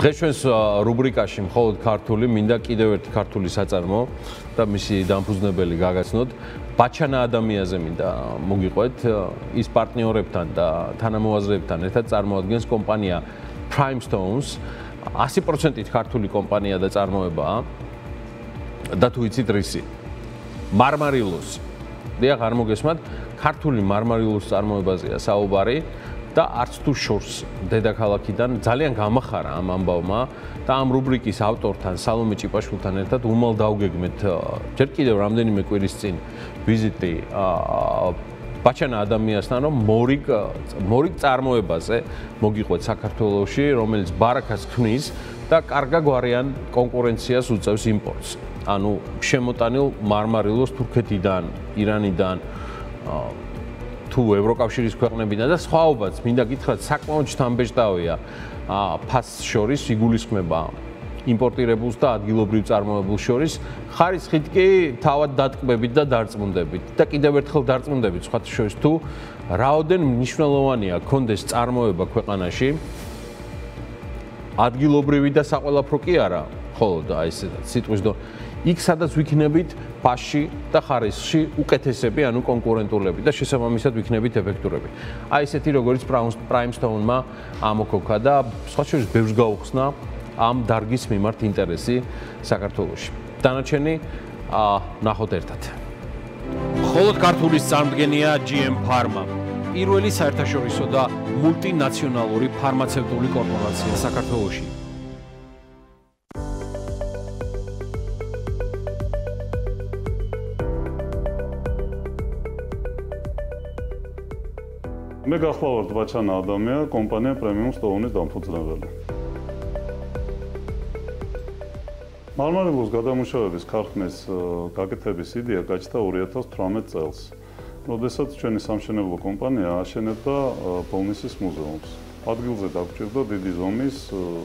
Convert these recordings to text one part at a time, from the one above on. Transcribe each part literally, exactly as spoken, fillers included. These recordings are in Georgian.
დღეს ჩვენს რუბრიკაში მხოლოდ ქართული, მინდა კიდევ ერთი ქართული საწარმო და მისი დამფუძნებელი გაგაცნოთ. ბაჩანა ადამიანზე მინდა მოგიყვეთ, ის პარტნიორებთან და თანამოაზრეებთან ერთად წარმოადგენს კომპანია Prime Stones, ასი პროცენტით ქართული კომპანია და წარმოებაა და თუ იცით რისი. მარმარილოს. დიახ, არ მოგესმათ, ქართული მარმარილოს წარმოებაზეა საუბარი. და არც თუ შორს დედაქალაქიდან ძალიან გამახარა ამ ამბავმა და ამ რუბრიკის ავტორთან სალომე ჭიპაშვილთან ერთად უმალ დავგეგმეთ ჯერ კიდევ რამდენიმე კვირის წინ ვიზიტი ბაჩანა ადამიანთან, რომ მორიგ მორიგ წარმოებაზე მოგიყვეთ საქართველოში, რომელიც ბარაქას ქმნის და კარგა გვარიან კონკურენციას უწევს იმპორტს. ანუ შემოტანილ მარმარილოს თურქეთიდან, ირანიდან თუ ევროკავშირის ქვეყნებიდან და სხვაობაც მინდა გითხრათ საკმაოდ შთამბეჭდავია ფასს შორის იგულისხმება იმპორტირებულს და ადგილობრივ წარმოებულს შორის ხარისხით კი თავად დატკბებით და დარწმუნდებით და კიდევ ერთხელ დარწმუნდებით სხვათა შორის თუ რაოდენ მნიშვნელოვანია გქონდეს წარმოება ქვეყანაში ადგილობრივი და საყველაფრო კი არა მხოლოდ აი ესე სიტყვის დო იქ სადაც ვიქნებით ფასში და ხარისხში უკეთესები, ანუ კონკურენტულები და შესაბამისად ვიქნებით ეფექტურები. აი ესეთი როგორც Prime Stone-მა ამოქოქა და სხვა შორის ბევრს გაუხსნა ამ დარგის მიმართ ინტერესი საქართველოში. დანარჩენი ნახოთ ერთად. მხოლოდ ქართულის წარმდგენია G M Pharma, პირველი საერთაშორისო და მულტინაციონალური ფარმაცევტული კორპორაცია საქართველოში. მე გახლავართ ბაჩანა ადამია, კომპანია Prime Stone-ის დამფუძნებელი. მარმარილოს გადამუშავების ქარხნის გაკეთების იდეა გაჩნდა ორი ათას თვრამეტ წელს, როდესაც ჩვენი სამშენებლო კომპანია აშენებდა ბოლნისის მუზეუმს. ადგილზე დაგჭირდა დიდი ზომის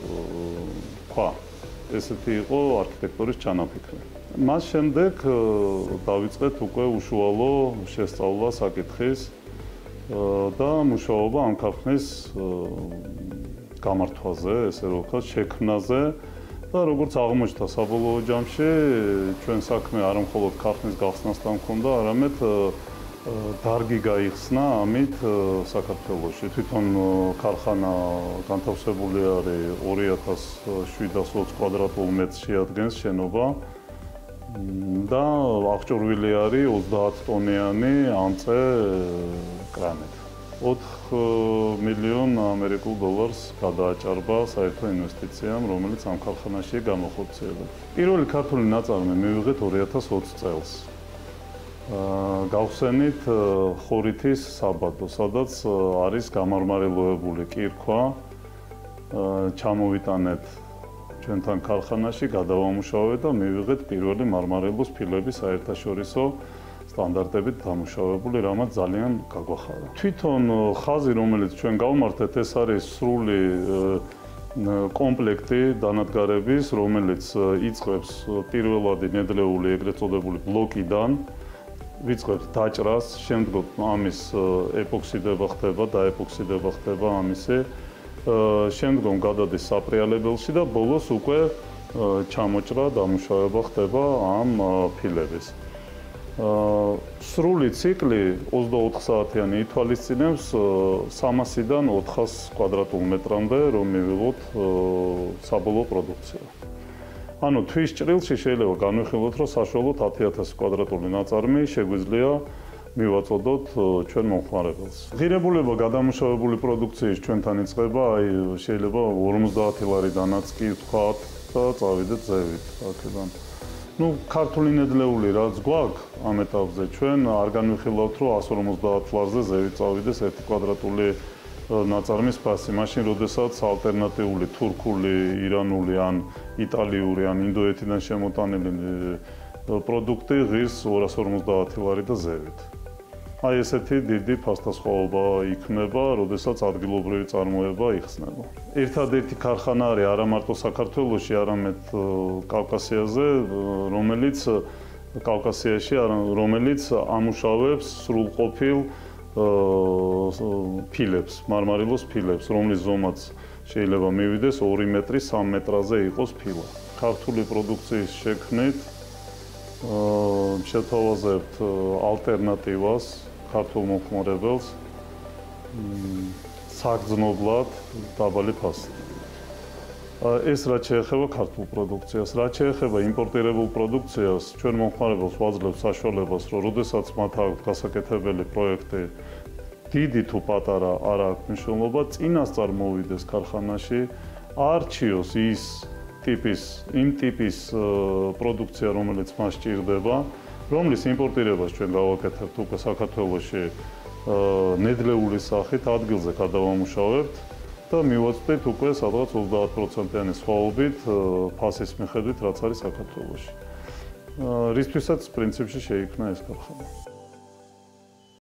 ქვა. ესეთი იყო არქიტექტურის ჩანაფიქრი. მას შემდეგ დავიწყეთ უკვე უშუალო შესწავლა საკითხის და მუშაობა ამ ქარხნის გამართვაზე, ესე რომ ვთქვათ, შექმნაზე და როგორც აღმოჩნდა საბოლოო ჯამში, ჩვენ საქმე არა მხოლოდ ქარხნის გახსნასთან ჰქონდა, არამედ დარგი გაიხსნა ამით საქართველოში. თვითონ ქარხანა განთავსებული არის ორი ათას შვიდას ოცი კვადრატულ მეტრს შეადგენს შენობა და აღჭურვილი არის ოცდაათ ტონიანი ამწე კრანით. ოთხ მილიონ ამერიკულ დოლარს გადააჭარბა საერთო ინვესტიციამ, რომელიც ამ ქარხანაშია გამოხორციელებული. პირველი ქართული ნაწარმი მივიღეთ ორი ათას ოცი წელს. გავხსენით ხორითის საბადო, სადაც არის გამარმარილოებული კირქვა, ჩამოვიტანეთ ჩვენთან ქარხანაში, გადავამუშავეთ და მივიღეთ პირველი მარმარილოს ფილები საერთაშორისო სტანდარტებით დამუშავებული, რამაც ძალიან გაგვახარა. თვითონ ხაზი, რომელიც ჩვენ გავმართეთ, ეს არის სრული კომპლექტი დანადგარების, რომელიც იწყებს პირველადი ნედლეული ეგრეთ წოდებული ბლოკიდან, ვიწყებთ დაჭრას, შემდგომ ამის ეპოქსიდება ხდება და ეპოქსიდება ხდება ამისი, შემდგომ გადადის საპრიალებელში და ბოლოს უკვე ჩამოჭრა, დამუშავება ხდება ამ ფილების. სრული ციკლი ოცდაოთხ საათიანი ითვალისწინებს სამასიდან ოთხას კვადრატულ მეტრამდე, რომ მივიღოთ საბოლოო პროდუქცია. ანუ თვის ჭრილში შეიძლება განვიხილოთ, რომ საშუალოდ ათი ათასი კვადრატული ნაწარმი შეგვიძლია მივაწოდოთ ჩვენ მომხმარებელს. ღირებულება გადამუშავებული პროდუქციის ჩვენთან იწყება, აი შეიძლება ორმოცდაათი ლარიდანაც კი ვთქვათ და წავიდეთ ზევით აქედან. ну ქართული ნედლეული რაც გვაქვს ამ ეტაპზე ჩვენ არ განვიხილავთ რომ εκατს ორმოცდაათ ლარზე ზევით წავიდეს ერთი კვადრატული ნაწარმის ფასი. მაშინ როდესაც ალტერნატიული თურქული, ირანული ან იტალიური ან ინდოეთიდან შემოტანილი პროდუქტი ღირს ორას ორმოცდაათი ლარი და ზევით. აი ესეთი დიდი ფასდასხვაობა იქნება, როდესაც ადგილობრივი წარმოება იხსნება. ერთადერთი ქარხანა არის არა მარტო საქართველოში, არამედ კავკასიაზე, რომელიც კავკასიაში, რომელიც ამუშავებს სრულყოფილ ფილებს, მარმარილოს ფილებს, რომლის ზომაც შეიძლება მივიდეს ორი მეტრი სამ მეტრაზე იყოს ფილა. ქართული პროდუქციის შექმნით შეთავაზებთ ალტერნატივას ქართულ მომხმარებელს საგრძნობლად დაბალი ფასით. ეს რაც შეეხება ქართულ პროდუქციას, რაც შეეხება იმპორტირებულ პროდუქციას, ჩვენ მომხმარებელს ვაძლევთ საშუალებას, რომ როდესაც მათ აქვს გასაკეთებელი პროექტი, დიდი თუ პატარა არ აქვს მნიშვნელობა, წინასწარ მოვიდეს ქარხანაში, არჩიოს ის ტიპის, იმ ტიპის პროდუქცია, რომელიც მას სჭირდება, რომლის იმპორტირებას ჩვენ გავაკეთებთ უკვე საქართველოში ნედლეული სახით ადგილზე გადავამუშავებთ და მივაწვდით უკვე სადღაც ოცდაათ პროცენტიანი სხვაობით ფასის მიხედვით, რაც არის საქართველოში. რისთვისაც პრინციპში შეიქმნა ეს ქარხანა.